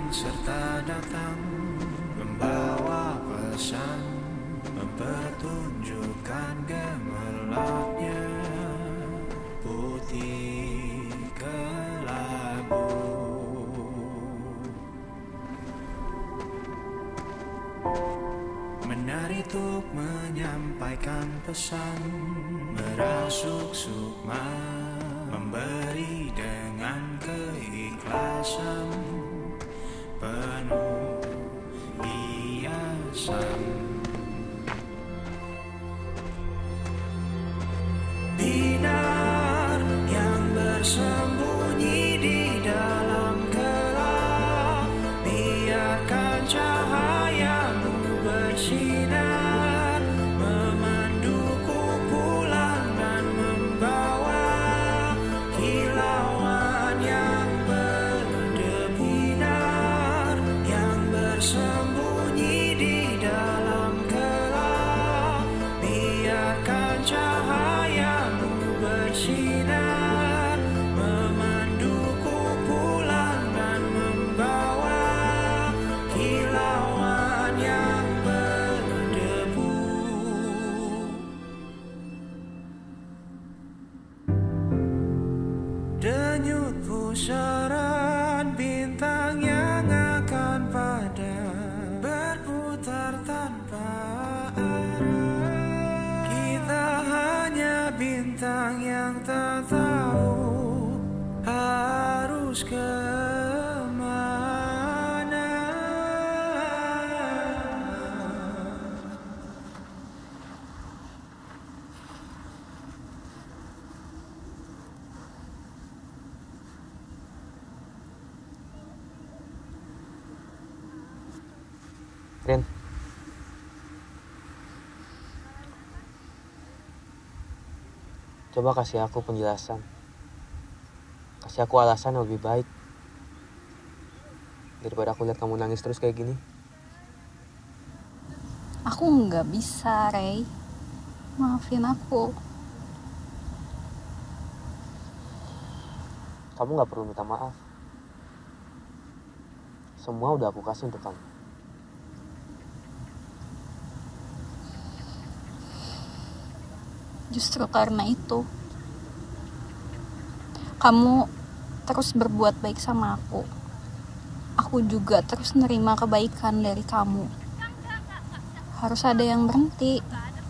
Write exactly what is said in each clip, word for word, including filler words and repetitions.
serta datang membawa pesan, mempertunjukkan gemerlapnya putih kelabu. Menari untuk menyampaikan pesan, merasuk sukma, memberi dengan keikhlasan penuh hiasan. Binar yang bersembunyi di dalam gelap, biarkan cahayamu bersinar, memanduku pulang dan membawa kilauan yang berdebu. Binar yang bersembunyi di dalam gelap, biarkan cahayamu bersinar, memanduku pulang dan membawa kilauan yang berdebu. Denyut pusaran bintang yang akan padam, berputar tanpa arah. Kita hanya bintang yang tak tahu harus kemana. Rin, coba kasih aku penjelasan, kasih aku alasan yang lebih baik daripada aku lihat kamu nangis terus kayak gini. Aku nggak bisa, Ray. Maafin aku. Kamu nggak perlu minta maaf. Semua udah aku kasih untuk kamu. Justru karena itu, kamu terus berbuat baik sama aku. Aku juga terus nerima kebaikan dari kamu. Harus ada yang berhenti.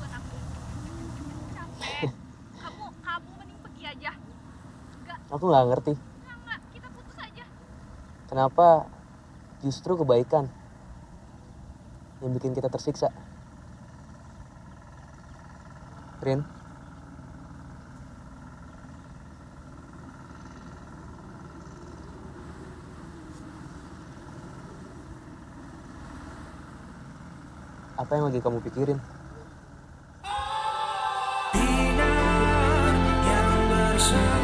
Kamu, kamu mending pergi aja. Enggak, Aku nggak ngerti enggak, kita putus aja. kenapa justru kebaikan yang bikin kita tersiksa. Rin, apa yang lagi kamu pikirin? Binar yang bersama